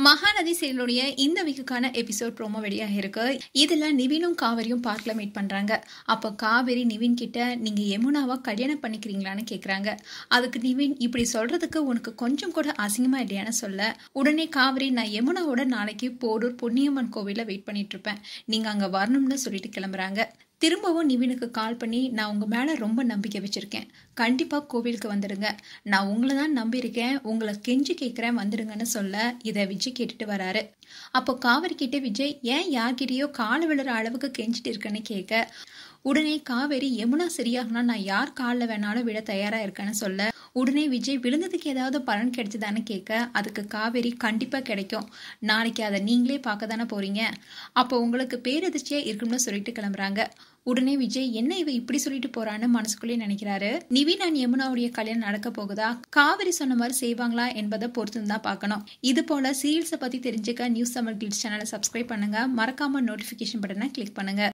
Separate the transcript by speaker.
Speaker 1: மகாநதி சீரியலுடைய இந்த வீக்குக்கான episode promo வெளியாக இருக்கு. இதுல நிவினும் காவேரியும் பார்க்ல மீட் பண்றாங்க. அப்போ காவேரி நிவின் கிட்ட நீங்க யமுனாவா கல்யாணம் பண்ணிக்கிறீங்களான்னு கேக்குறாங்க. அதுக்கு நிவின் இப்படி சொல்றதுக்கு உனக்கு கொஞ்சம் கூட அசிங்கமா இல்லையான்னு சொல்ல, உடனே காவேரி நான் யமுனாவோட நாளைக்கு போரூர் பொன்னியம்மன் கோவில வெயிட் பண்ணிட்டு இருப்பேன், நீங்க அங்க வரணும்னு சொல்லிட்டு கிளம்புறாங்க. திரும்பவும் நிவினுக்கு கால் பண்ணி நான் உங்க மேல ரொம்ப நம்பிக்கை வச்சிருக்கேன், கண்டிப்பா கோவிலுக்கு வந்துடுங்க, நான் உங்களை தான் நம்பியிருக்கேன், உங்களை கெஞ்சி கேட்கிறேன் வந்துடுங்கன்னு சொல்ல இதை விஜய் கேட்டுட்டு வராரு. அப்போ காவேரி கிட்ட விஜய் ஏன் யார்கிட்டயோ கால விழுற அளவுக்கு கெஞ்சிட்டு இருக்கேன்னு கேட்க, உடனே காவேரி யமுனா சரியாகனா நான் யார் காலில் வேணாலும் விட தயாரா இருக்கேன்னு சொல்ல, உடனே விஜய் விழுந்ததுக்கு ஏதாவது பலன் கிடைச்சதான்னு கேட்க, அதுக்கு காவேரி கண்டிப்பா கிடைக்கும், நாளைக்கு அதை நீங்களே பார்க்க தானே போறீங்க, அப்போ உங்களுக்கு பேரதிர்ச்சியா இருக்கும்னு சொல்லிட்டு கிளம்புறாங்க. உடனே விஜய் என்ன இவ இப்படி சொல்லிட்டு போறான்னு மனசுக்குள்ளே நினைக்கிறாரு. நிவின் அண்ட் யமுனாவுடைய கல்யாணம் நடக்க போகுதா, காவேரி சொன்ன மாதிரி செய்வாங்களா என்பதை பொறுத்து தான் பார்க்கணும். இது போல சீரியல்ஸை பத்தி தெரிஞ்சுக்க நியூஸ் தமிழ் கிளிட்ஸ் சேனலை சப்ஸ்கிரைப் பண்ணுங்க, மறக்காம நோட்டிபிகேஷன் பட்டனை கிளிக் பண்ணுங்க.